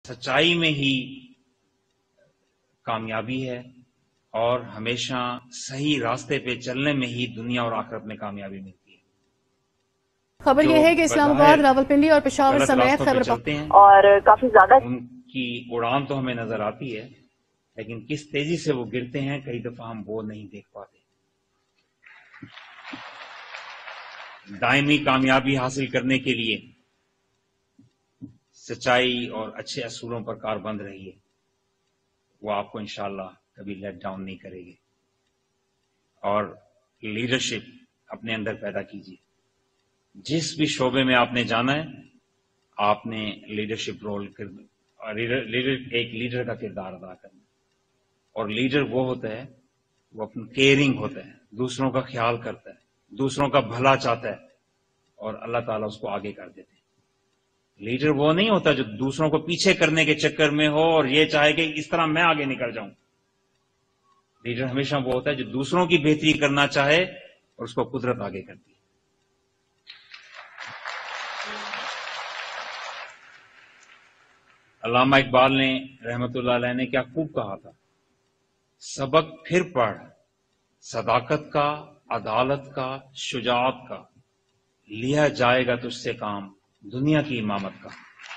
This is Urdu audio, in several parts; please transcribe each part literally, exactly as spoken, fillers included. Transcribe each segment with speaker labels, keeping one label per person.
Speaker 1: سچائی میں ہی کامیابی ہے اور ہمیشہ صحیح راستے پہ چلنے میں ہی دنیا اور آخرت میں کامیابی ملتی ہے۔
Speaker 2: خبر یہ ہے کہ اسلام آباد، راولپنڈی اور پشاور سمیت خیبر
Speaker 1: چلتے ہیں
Speaker 2: اور کافی زیادہ
Speaker 1: ان کی اڑان تو ہمیں نظر آتی ہے، لیکن کس تیزی سے وہ گرتے ہیں کئی دفعہ ہم وہ نہیں دیکھ پاتے۔ دائمی کامیابی حاصل کرنے کے لیے سچائی اور اچھے اصولوں پر کاربند رہیے، وہ آپ کو انشاءاللہ کبھی لیٹ ڈاؤن نہیں کرے گی۔ اور لیڈرشپ اپنے اندر پیدا کیجیے، جس بھی شعبے میں آپ نے جانا ہے آپ نے لیڈرشپ رول کرنا، لیڈر ایک لیڈر کا کردار ادا کرنا۔ اور لیڈر وہ ہوتا ہے وہ اپنا کیئرنگ ہوتا ہے، دوسروں کا خیال کرتا ہے، دوسروں کا بھلا چاہتا ہے، اور اللہ تعالیٰ اس کو آگے کر دیتے ہیں۔ لیڈر وہ نہیں ہوتا جو دوسروں کو پیچھے کرنے کے چکر میں ہو اور یہ چاہے کہ اس طرح میں آگے نکل جاؤں۔ لیڈر ہمیشہ وہ ہوتا ہے جو دوسروں کی بہتری کرنا چاہے اور اس کو قدرت آگے کرتی ہے۔ علامہ اقبال نے رحمت اللہ علیہ نے کیا خوب کہا تھا، سبق پھر پڑھ صداقت کا، عدالت کا، شجاعت کا، لیا جائے گا تجھ سے کام دنیا کی امامت کا۔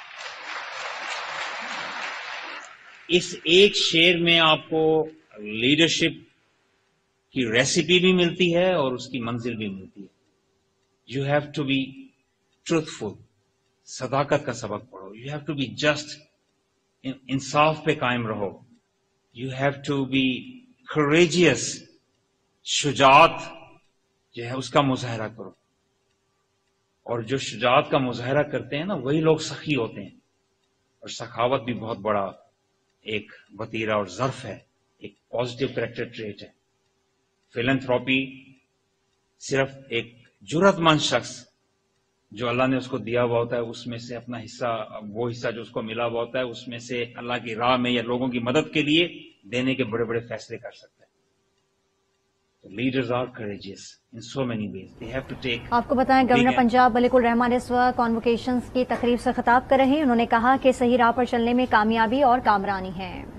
Speaker 1: اس ایک شعر میں آپ کو لیڈرشپ کی ریسیپی بھی ملتی ہے اور اس کی منزل بھی ملتی ہے۔ You have to be truthful, صداقت کا سبق پڑھو۔ You have to be just, انصاف پہ قائم رہو۔ You have to be courageous، شجاعت جو ہے اس کا مظاہرہ کرو۔ اور جو شجاعت کا مظاہرہ کرتے ہیں نا وہی لوگ سخی ہوتے ہیں، اور سخاوت بھی بہت بڑا ایک وتیرہ اور ظرف ہے، ایک پازیٹیو کریکٹر ٹریٹ ہے۔ فیلنتھراپی صرف ایک جرأت مند شخص جو اللہ نے اس کو دیا ہوا ہوتا ہے اس میں سے اپنا حصہ، وہ حصہ جو اس کو ملا ہوا ہوتا ہے اس میں سے اللہ کی راہ میں یا لوگوں کی مدد کے لیے دینے کے بڑے بڑے فیصلے کر سکتا ہے۔ Leaders are courageous in so many ways. They have to take.
Speaker 2: آپ کو بتائیں گورنر پنجاب ملک الرحمان اس وقت کانوکیشنز کی تقریب سے خطاب کر رہے ہیں۔ انہوں نے کہا کہ صحیح راہ پر چلنے میں کامیابی اور کامرانی ہے۔